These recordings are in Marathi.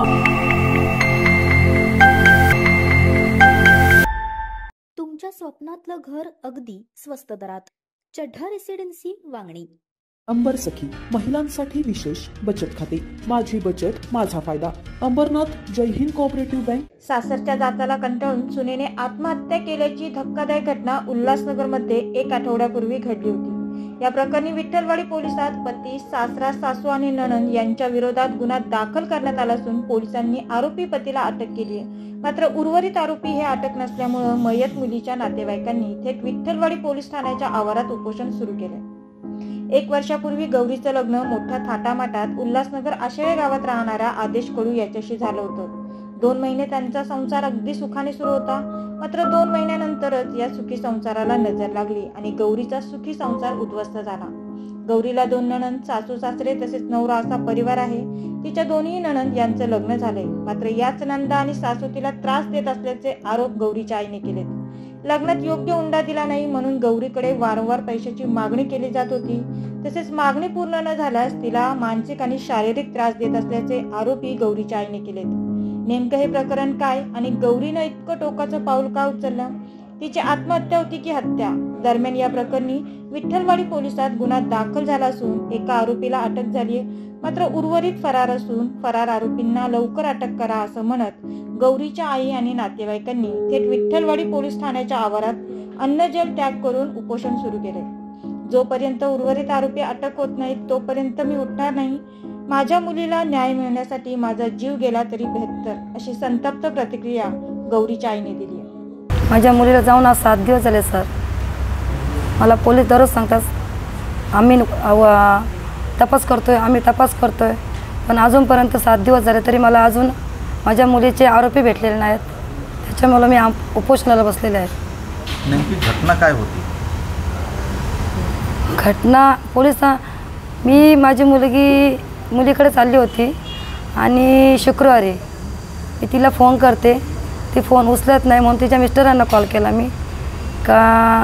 तुमच्या स्वप्नातलं घर अगदी स्वस्त दरात. चढ्ढा रेसिडेन्सी, वांगणी. अंबर सखी महिलांसाठी विशेष बचत खाते. माझी बचत माझा फायदा. Ambarnath Jai Hind cooperative bank. सासरच्या जाचाला कंटाळून सुनेने आत्महत्या केल्याची धक्कादायक घटना उल्हासनगरमध्ये 1 आठवड्यापूर्वी घडली होती. या प्रकरणी विठ्ठलवाडी पोलिसात पती, सासरा, सासू आणि नणंद यांच्या विरोधात गुन्हा दाखल करण्यात आला असून पोलिसांनी आरोपी पतीला अटक केली आहे. मात्र उर्वरित आरोपी हे अटक नसल्यामुळे मयत मुलीच्या नातेवाईकांनी थेट विठ्ठलवाडी पोलीस ठाण्याच्या आवारात उपोषण सुरू केले. 1 वर्षापूर्वी गौरीचं लग्न मोठ्या थाटामाटात उल्हासनगर आशेळे गावात राहणाऱ्या आदेश कडू याच्याशी झालं होतं. 2 महिने त्यांचा संसार अगदी सुखाने सुरू होता. मात्र 2 महिन्यानंतरच या सुखी संसाराला नजर लागली आणि गौरीचा सुखी संसार उद्ध्वस्त झाला. गौरीला 2 नणंद, सासू सासरे तसेच नवरा असा परिवार आहे. तिच्या दोन्ही नणंद यांचं लग्न झालंय. मात्र याच नंदा आणि सासू तिला त्रास देत असल्याचे आरोप गौरीच्या आईने केलेत. लग्नात योग्य हुंडा दिला नाही म्हणून गौरीकडे वारंवार पैशाची मागणी केली जात होती. तसेच मागणी पूर्ण न झाल्यास तिला मानसिक आणि शारीरिक त्रास देत असल्याचे आरोपी गौरीच्या आईने केलेत. नेमकं हे प्रकरण काय आणि गौरीनं इतकं टोकाचं पाऊल का उचललं? तिची आत्महत्या होती की हत्या? दरम्यान या प्रकरणी विठ्ठलवाडी पोलिसात गुन्हा दाखल झाला असून एका आरोपीला अटक झाली आहे. मात्र उर्वरित फरार असून फरार आरोपींना लवकर अटक करा असं म्हणत गौरीच्या आई आणि नातेवाईकांनी थेट विठ्ठलवाडी पोलीस ठाण्याच्या आवारात अन्नजल त्याग करून उपोषण सुरू केले. जोपर्यंत उर्वरित आरोपी अटक होत नाहीत तोपर्यंत मी उठणार नाही. माझ्या मुलीला न्याय मिळण्यासाठी माझा जीव गेला तरी बेहत्तर, अशी संतप्त प्रतिक्रिया गौरीच्या आईने दिली आहे. माझ्या मुलीला जाऊन आज 7 दिवस झाले सर. मला पोलीस दररोज सांगतात आम्ही तपास करतोय पण अजूनपर्यंत 7 दिवस झाले तरी मला अजून माझ्या मुलीचे आरोपी भेटलेले नाहीत. त्याच्यामुळे मी उपोषणाला बसलेले आहे. नेमकी घटना काय होती? घटना मी माझी मुलीकडे चालली होती आणि शुक्रवारी मी तिला फोन करते. ती फोन उचलत नाही म्हणून तिच्या मिस्टरांना कॉल केला मी का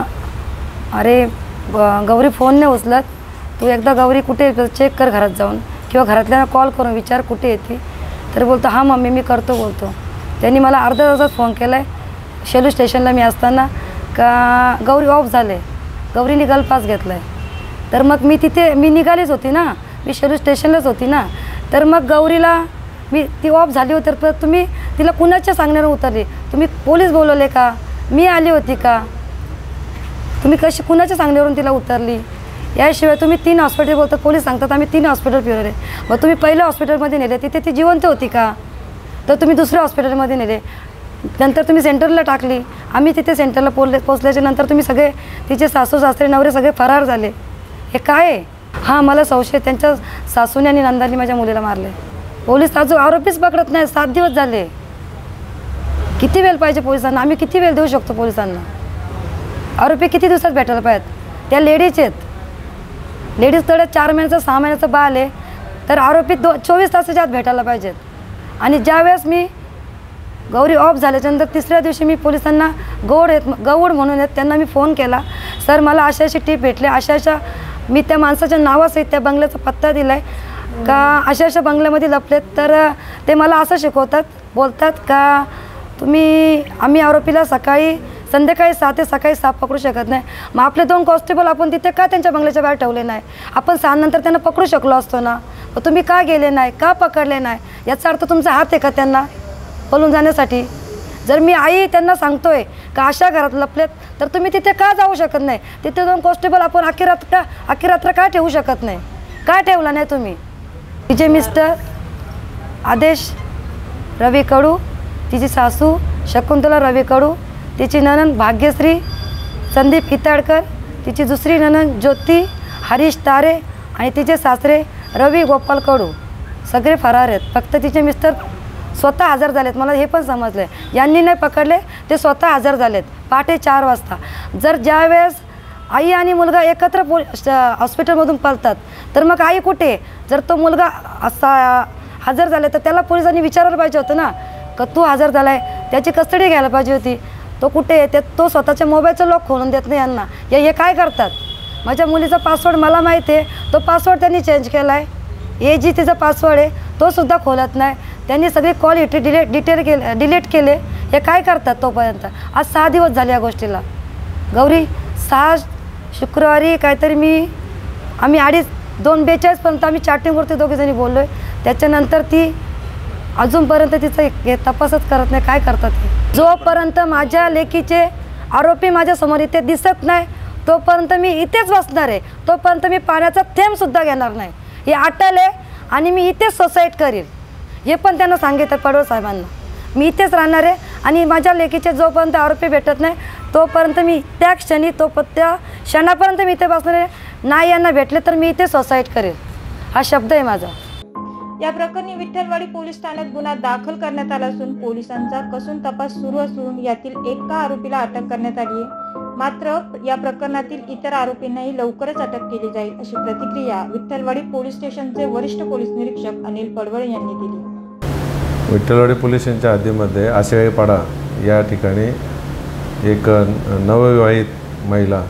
अरे गौरी फोन नाही उचलत, तू एकदा गौरी कुठे चेक कर घरात जाऊन किंवा घरातल्यांना कॉल करून विचार कुठे येते. तर बोलतो हां मम्मी मी बोलतो. त्यांनी मला अर्ध्या तासात फोन केला आहे. शेलू स्टेशनला मी असताना का गौरी ऑफ झाले, गौरीने गलपास घेतला आहे. तर मग मी निघालीच होती ना, मी शेलू स्टेशनलाच होती ना. तर मग गौरीला ती ऑफ झाली होती तर तुम्ही तिला कुणाच्या सांगण्यावर उतरली? तुम्ही पोलीस बोलवले का? मी आली होती का? तुम्ही कुणाच्या सांगण्यावरून तिला उतरली? याशिवाय तुम्ही 3 हॉस्पिटल बोलतात, पोलीस सांगतात आम्ही 3 हॉस्पिटल फिरवले. मग तुम्ही पहिल्या हॉस्पिटलमध्ये नेले, तिथे ती जिवंत होती का? तर तुम्ही दुसऱ्या हॉस्पिटलमध्ये नेले, नंतर तुम्ही सेंटरला टाकली. आम्ही तिथे सेंटरला पोचल्याच्या नंतर तुम्ही सगळे तिचे सासू सासरे नवरे सगळे फरार झाले. हे काय आहे? हां मला संशय त्यांच्या सासूने आणि नंदांनी माझ्या मुलीला मारले. पोलीस अजून आरोपीच पकडत नाही. 7 दिवस झाले. किती वेळ पाहिजे पोलिसांना? आम्ही किती वेळ देऊ शकतो पोलिसांना? आरोपी किती दिवसात भेटायला पाहिजेत? त्या लेडीज आहेत. लेडीज तडे 4 महिन्याचं 6 महिन्याचं बाळ आहे तर आरोपी 24 तासाच्या आत भेटायला पाहिजेत. आणि ज्यावेळेस मी गौरी ऑफ झाल्याच्यानंतर 3ऱ्या दिवशी मी पोलिसांना गौड म्हणून आहेत त्यांना मी फोन केला. सर मला अशी टीप भेटली, अशा मी त्या माणसाच्या नावासहित त्या बंगल्याचा पत्ता दिला आहे का अशा बंगल्यामध्ये लपलेत. तर ते मला असं शिकवतात, बोलतात का आम्ही आरोपीला संध्याकाळी 7 ते सकाळी 7 पकडू शकत नाही. मग आपले 2 कॉन्स्टेबल आपण तिथे का त्यांच्या बंगल्याच्या बाहेर ठेवले नाही? आपण 6 नंतर त्यांना पकडू शकलो असतो ना. मग तुम्ही का गेले नाही, का पकडले नाही? याचा अर्थ तुमचा हात आहे का त्यांना पळून जाण्यासाठी? जर मी आई त्यांना सांगतोय का अशा घरात लपलेत तर तुम्ही तिथे का जाऊ शकत नाही? तिथे 2 कॉन्स्टेबल आपण अख्खी रात्र का ठेवू शकत नाही? का ठेवला नाही तुम्ही? तिचे मिस्टर आदेश रवी कडू, तिची सासू शकुंतला रवी कडू, तिची नणंद भाग्यश्री संदीप इताडकर, तिची दुसरी नणंद ज्योती हरीश तारे आणि तिचे सासरे रवी गोपाल कडू सगळे फरार आहेत. फक्त तिचे मिस्टर स्वतः हजर झालेत. मला हे पण समजलं आहे, यांनी नाही पकडले, ते स्वतः हजर झालेत पहाटे 4 वाजता. जर ज्यावेळेस आई आणि मुलगा एकत्र हॉस्पिटलमधून पळतात तर मग आई कुठे? जर तो मुलगा असा हजर झाला तर त्याला पोलिसांनी विचारायला पाहिजे होतं ना का तू हजर झाला आहे, त्याची कस्टडी घ्यायला पाहिजे होती. तो कुठे आहे? तो स्वतःच्या मोबाईलचं लॉक खोलून देत नाही यांना. हे काय करतात? माझ्या मुलीचा पासवर्ड मला माहिती आहे, तो पासवर्ड त्यांनी चेंज केला आहे. AG तिचा पासवर्ड आहे तो सुद्धा खोलत नाही. त्यांनी सगळे कॉल डिलीट केले. हे काय करतात तोपर्यंत? आज 6 दिवस झाले या गोष्टीला. गौरी 6 शुक्रवारी काहीतरी आम्ही 2:42 आम्ही चॅटिंगवरती दोघीजणी बोललो आहे. त्याच्यानंतर ती अजूनपर्यंत तिचं हे तपासच करत नाही. काय करतात ते? जोपर्यंत माझ्या लेकीचे आरोपी माझ्यासमोर इथे दिसत नाही तोपर्यंत मी इथेच बसणार आहे. तोपर्यंत मी पाण्याचा थेंबसुद्धा घेणार नाही. हे अटल आहे आणि मी इथेच सुसाईड करील हे पण त्यांना सांगितलं पडवळ साहेबांना. मी इथेच राहणार आहे आणि माझ्या लेकीचे जोपर्यंत आरोपी भेटत नाही तोपर्यंत मी त्या क्षणापर्यंत मी इथे बसणार आहे. नाही यांना भेटले तर मी इथे सुसाईड करेल हा शब्द आहे माझा. या प्रकरणी विठ्ठलवाडी पोलीस ठाण्यात गुन्हा दाखल करण्यात आला असून पोलिसांचा कसून तपास सुरू असून यातील एका आरोपीला अटक करण्यात आली आहे. मात्र या प्रकरणातील इतर आरोपींनाही लवकरच अटक केली जाईल अशी प्रतिक्रिया विठ्ठलवाडी पोलीस स्टेशनचे वरिष्ठ पोलीस निरीक्षक अनिल पडवळ यांनी दिली. विठ्ठलवाडी पोलीस स्टेशनच्या हद्दीमध्ये आशेळीपाडा या ठिकाणी एक नवविवाहित महिला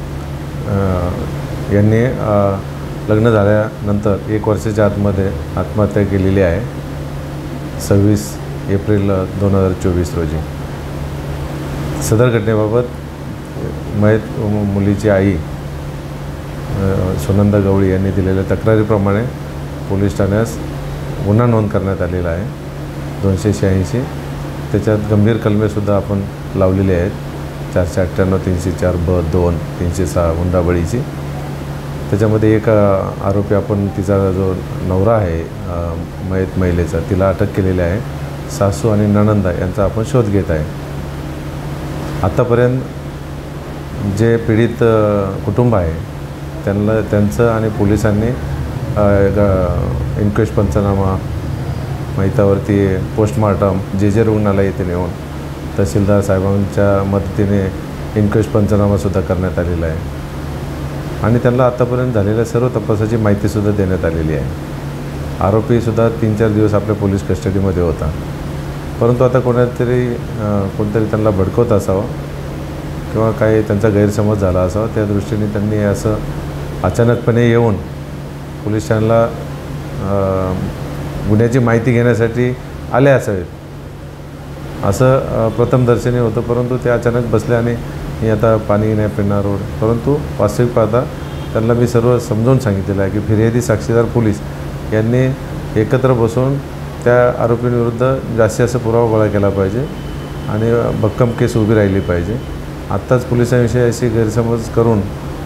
यांनी लग्न झाल्यानंतर 1 वर्षाच्या आतमध्ये आत्महत्या केलेली आहे 26 एप्रिल 2024 रोजी. सदर घटनेबाबत मयत मुलीची आई सुनंदा गवळी यांनी दिलेल्या तक्रारीप्रमाणे पोलीस ठाण्यास गुन्हा नोंद करण्यात आलेला आहे 286. त्याच्यात गंभीर कलमेसुद्धा आपण लावलेले आहेत 498, 304(ब)(2), 306 हुंडाबळीची. त्याच्यामध्ये एक आरोपी आपण तिचा जो नवरा आहे मयत महिलेचा तिला अटक केलेली आहे. सासू आणि नणंदा यांचा आपण शोध घेत आहे. आत्तापर्यंत जे पीडित कुटुंब आहे त्यांचं आणि पोलिसांनी इन्क्वेस्ट पंचनामा माहितावरती पोस्टमार्टम जे रुग्णालय येथे नेऊन तहसीलदार साहेबांच्या मदतीने इन्क्वेस्ट पंचनामासुद्धा करण्यात आलेला आहे आणि त्यांना आत्तापर्यंत झालेल्या सर्व तपासाची माहितीसुद्धा देण्यात आलेली आहे. आरोपीसुद्धा 3-4 दिवस आपल्या पोलीस कस्टडीमध्ये होता. परंतु आता कोणतरी त्यांना भडकवत असावं किंवा काही त्यांचा गैरसमज झाला असावा त्या दृष्टीने त्यांनी असं अचानकपणे येऊन पोलीस स्टेशनला गुन्ह्याची माहिती घेण्यासाठी आले असावेत असं प्रथमदर्शनी होतं. परंतु ते अचानक बसले आणि मी आता पाणी नाही पिणार रोड. परंतु वास्तविक पाहता त्यांना मी सर्व समजावून सांगितलेलं आहे की फिर्यादी साक्षीदार पोलीस यांनी एकत्र बसून त्या आरोपींविरुद्ध जास्तीत जास्त पुरावा गोळा केला पाहिजे आणि भक्कम केस उभी राहिली पाहिजे. आत्ताच पोलिसांविषयी अशी गैरसमज करून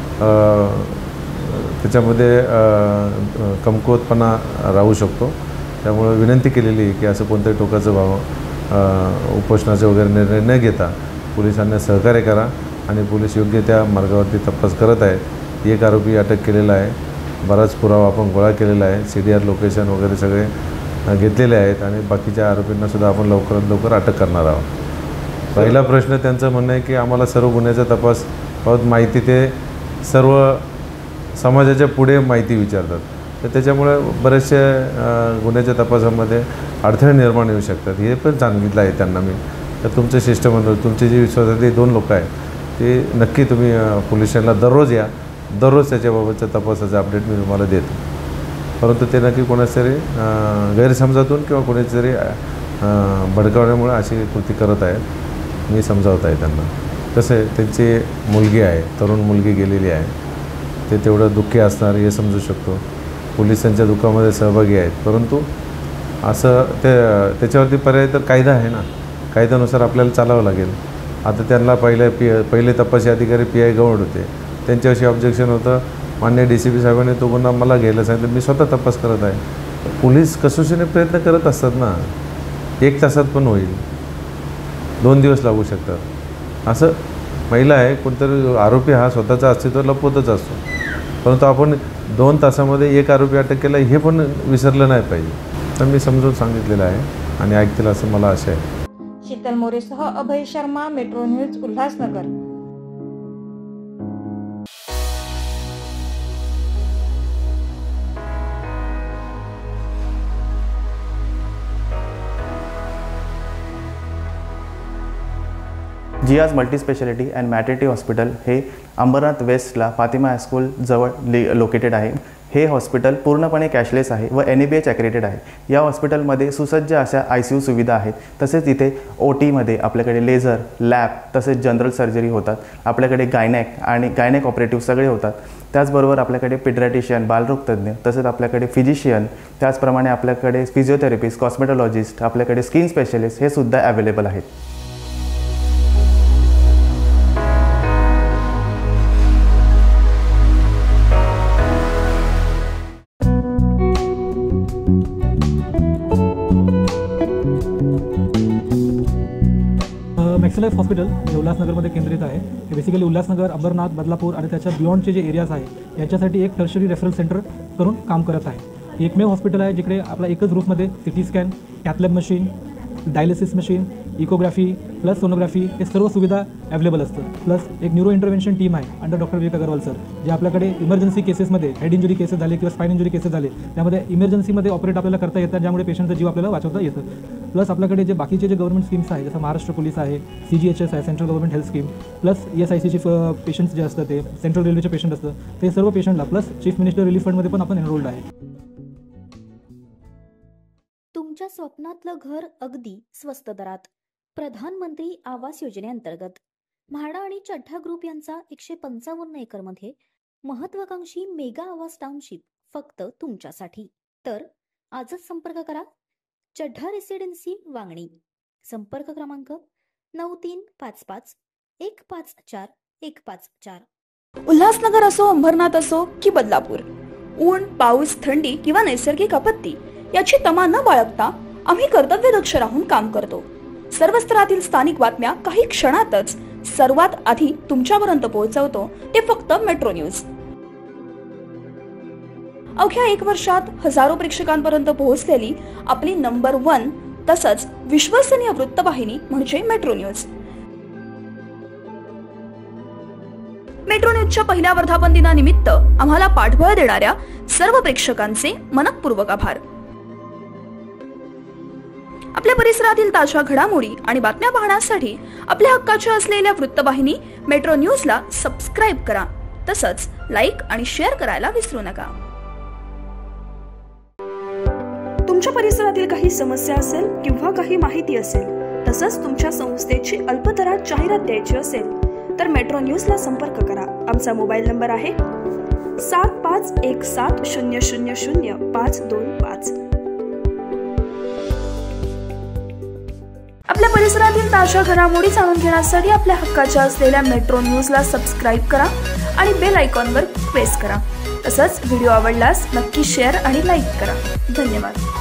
त्याच्यामध्ये कमकुवतपणा राहू शकतो. त्यामुळे विनंती केलेली की असं कोणत्याही टोकाचं उपोषणाचे वगैरे निर्णय न घेता पोलिसांना सहकार्य करा आणि पोलीस योग्य त्या मार्गावरती तपास करत आहेत. एक आरोपी अटक केलेला आहे. बराच पुरावा आपण गोळा केलेला आहे. CDR लोकेशन वगैरे सगळे घेतलेले आहेत आणि बाकीच्या आरोपींनासुद्धा आपण लवकरात लवकर अटक करणार आहोत. पहिला प्रश्न त्यांचं म्हणणं आहे की आम्हाला सर्व गुन्ह्याचा तपास माहिती ते सर्व समाजाच्या पुढे माहिती विचारतात. तर त्याच्यामुळे बरेचसे गुन्ह्याच्या तपासामध्ये अडथळे निर्माण येऊ शकतात. हे पण सांगितलं आहे त्यांना मी. तर तुमचं शिष्टमंडळ तुमचे जे विश्वासातले 2 लोक आहेत ते नक्की तुम्ही पोलीस स्टेशनला दररोज या. दररोज त्याच्याबाबतच्या तपासाचं अपडेट मी तुम्हाला देतो. परंतु ते नक्की कोणाचं तरी गैरसमजातून किंवा कोणाची तरी भडकवण्यामुळे अशी कृती करत आहेत. मी समजावत आहे त्यांना. कसं आहे त्यांची मुलगी आहे, तरुण मुलगी गेलेली आहे. ते तेवढं दुःखी असणार हे समजू शकतो. पोलिसांच्या दुःखामध्ये सहभागी आहेत. परंतु असं त्याच्यावरती पर्याय तर कायदा आहे ना. कायद्यानुसार आपल्याला चालावं लागेल. आता त्यांना पहिले तपासी अधिकारी PI गवंड होते. त्यांच्याविषयी ऑब्जेक्शन होतं. मान्य DCP साहेबांनी तो गुन्हा मला घ्यायला सांगितलं. मी स्वतः तपास करत आहे. पोलीस कसोशीने प्रयत्न करत असतात ना. 1 तासात पण होईल, 2 दिवस लागू शकतात. असं महिला आहे, कोणतरी आरोपी हा स्वतःचं अस्तित्व लपवतच असतो. परंतु आपण 2 तासामध्ये 1 आरोपी अटक केला हे पण विसरलं नाही पाहिजे. तर मी समजून सांगितलेलं आहे आणि ऐकतील असं मला आशा आहे. शीतल मोरेसह Abhay Sharma, metro news, Ulhasnagar. Zia's multispeciality and maternity hospital हे अंबरनाथ वेस्टला फातिमा हायस्कूल जवळ लोकेटेड आहे. हे हॉस्पिटल पूर्णपणे कॅशलेस आहे व NABH ॲक्रेडिटेड आहे. या हॉस्पिटलमध्ये सुसज्ज अशा ICU सुविधा आहेत. तसेच इथे OTमध्ये आपल्याकडे लेझर, लॅब तसेच जनरल सर्जरी होतात. आपल्याकडे गायनेक ऑपरेटिव्ह सगळे होतात. त्याचबरोबर आपल्याकडे पिडियाट्रिशियन, बालरोगतज्ञ, तसेच आपल्याकडे फिजिशियन, त्याचप्रमाणे आपल्याकडे फिजिओथेरपिस्ट, कॉस्मेटॉलॉजिस्ट, आपल्याकडे स्किन स्पेशलिस्ट हे सुद्धा अवेलेबल आहेत. मॅक्सलाइफ हॉस्पिटल जे उल्हासनगरमध्ये केंद्रित आहे. हे बेसिकली उल्हासनगर, अंबरनाथ, बदलापूर आणि त्याच्या बियॉन्डचे जे एरियाज आहे याच्यासाठी एक टर्शरी रेफरल सेंटर करून काम करत आहे. हे एकमेव हॉस्पिटल आहे जिकडे आपला एकच रूफमध्ये CT scan, cath lab machine, dialysis machine, echography plus sonography हे सर्व सुविधा अवेलेबल असतात. प्लस एक न्यूरो इंटरव्हेन्शन टीम आहे under doctor Vivek Agarwal sir, जे आपल्याकडे इमर्जन्सी केसेसमध्ये हेड इंजुरी केसेस झाले किंवा स्पाइन इंजुरी केसेस झाले त्यामध्ये इमर्जन्सीमध्ये ऑपरेट आपल्याला करता येतात, ज्यामुळे पेशंटचा जीव आपल्याला वाचवता येतं. प्लस आपल्याकडे जे बाकीचे जे गव्हर्नमेंट स्कीम्स आहे जसं महाराष्ट्र पोलीस आहे, CGHS आहे, central government health scheme, plus ESICचे पेशंट्स जे असतं ते सेंट्रल रेल्वेचे पेशंट असतं ते सर्व पेशंटला प्लस चीफ मिनिस्टर रिलीफ फंडमध्ये पण आपण एनरोल्ड आहे. तुमच्या स्वप्नातलं घर अगदी स्वस्त दरात. प्रधानमंत्री आवास योजनेअंतर्गत म्हाडा आणि चड्ढा ग्रुप यांचा 155 एकरमध्ये महत्वाकांक्षी मेगा आवास टाउनशिप फक्त तुमच्यासाठी. तर आजच संपर्क करा. चड्ढा रेसिडेन्सी वांगणी. संपर्क क्रमांक 9355 154 154. उल्हासनगर असो, अंबरनाथ असो की बदलापूर, ऊन, पाऊस, थंडी किंवा नैसर्गिक आपत्ती याची तमा न बाळगता आम्ही कर्तव्यदक्ष राहून काम करतो. सर्व स्तरातील स्थानिक बातम्या काही क्षणातच सर्वात आधी तुमच्यापर्यंत पोहोचवतो ते फक्त मेट्रो न्यूज. अवघ्या 1 वर्षात हजारो प्रेक्षकांपर्यंत पोहोचलेली आपली नंबर 1 तसंच विश्वसनीय वृत्तवाहिनी म्हणजे मेट्रो न्यूज. मेट्रो न्यूजच्या पहिल्या वर्धापन दिनानिमित्त आम्हाला पाठबळ देणाऱ्या सर्व प्रेक्षकांचे मनःपूर्वक आभार. आपल्या परिसरातील ताज्या घडामोडी आणि बातम्या पाहण्यासाठी आपल्या हक्काच्या असलेल्या वृत्तवाहिनी मेट्रो न्यूजला सबस्क्राईब करा. तसंच लाईक आणि शेअर करायला विसरू नका. तुमच्या परिसरातील काही समस्या असेल किंवा काही माहिती असेल, तसंच तुमच्या संस्थेची अल्पदरात जाहिरात द्यायची असेल तर मेट्रो न्यूजला संपर्क करा. आमचा मोबाईल नंबर आहे 7517000525. आपल्या परिसरातील ताज्या घडामोडी जाणून घेण्यासाठी आपल्या हक्काच्या असलेल्या मेट्रो न्यूजला सबस्क्राईब करा आणि बेल आयकॉनवर प्रेस करा. तसंच व्हिडिओ आवडल्यास नक्की शेअर आणि लाईक करा. धन्यवाद.